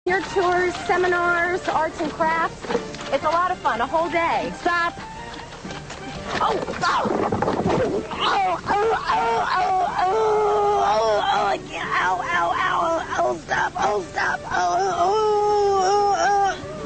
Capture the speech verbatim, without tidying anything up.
Your tours, seminars, arts and crafts. It's a lot of fun, a whole day. Stop. Oh, oh, oh, oh, oh, oh, oh, oh, I can't, ow, ow, ow, oh, stop, oh, stop, oh, oh, oh.